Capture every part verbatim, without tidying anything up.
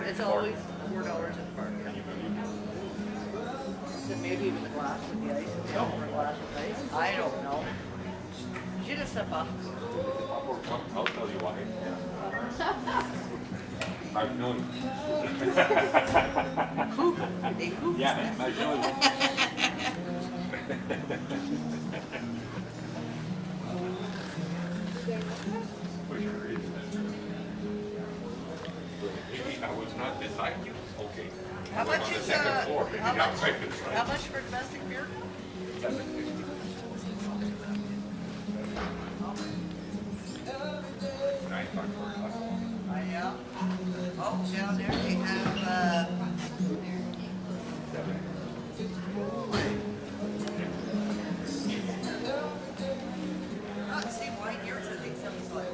It's always four dollars in park. So maybe even the glass with the ice. If you offer a glass with ice. I don't know. You just step up. I'll tell you why. I've known. Hoop. They hoop. Yeah, I've known. I was not beside you. Okay. How much is uh, floor, how much? How much for domestic beer? Seven fifty. Nine bucks for a glass. I know. Oh, down there they have. Uh, Seven. not see wine here, so I think something's like.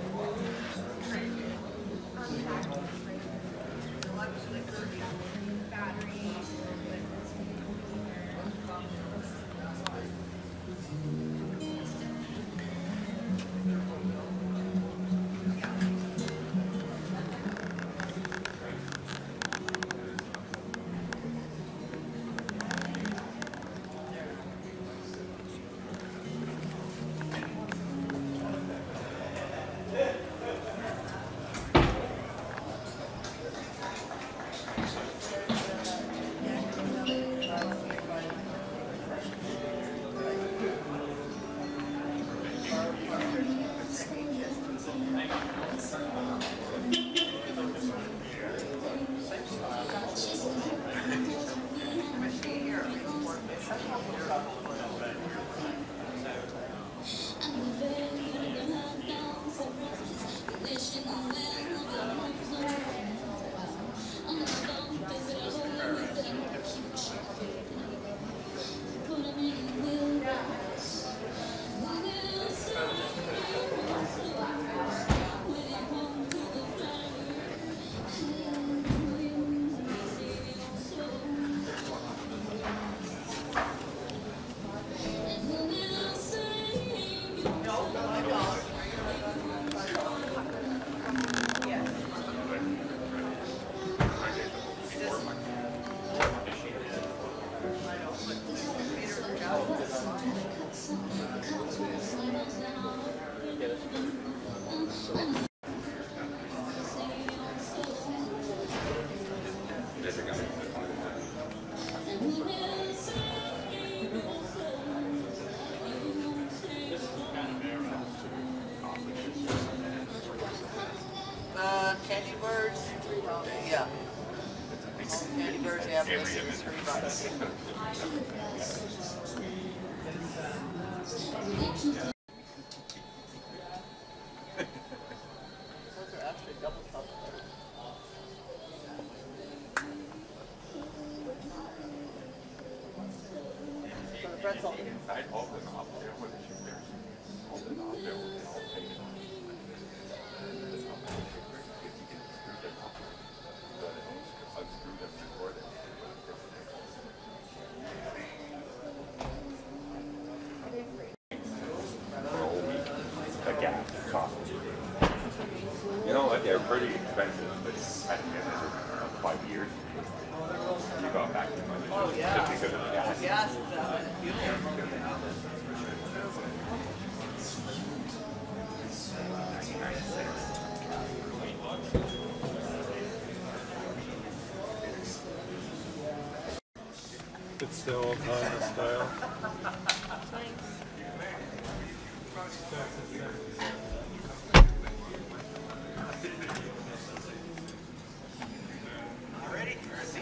Uh, candy birds, yeah. Candy birds, yeah, but this is three bucks. Those are actually double chocolate. So the pretzel. Inside all the knob there, what is she there? All the knob there, we're all taken off. That's not my favorite. If you can screw them up, but unscrew them before they. The gas cost. You know what? They're pretty expensive, but I think in five years, you got back to money Oh, yeah. just because of the gas. Gas is uh, fuel. It's still old time style. Ready?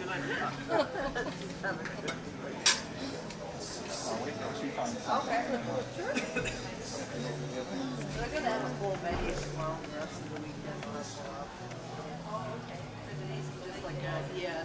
Okay. Sure. They're gonna have a full menu tomorrow and the rest of the weekend. Oh, okay. Just like that, yeah.